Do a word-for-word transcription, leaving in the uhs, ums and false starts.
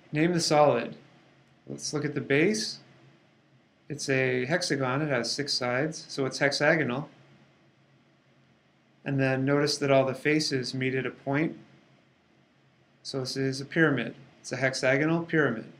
Name the solid. Let's look at the base. It's a hexagon. It has six sides, so it's hexagonal. And then notice that all the faces meet at a point. So this is a pyramid. It's a hexagonal pyramid.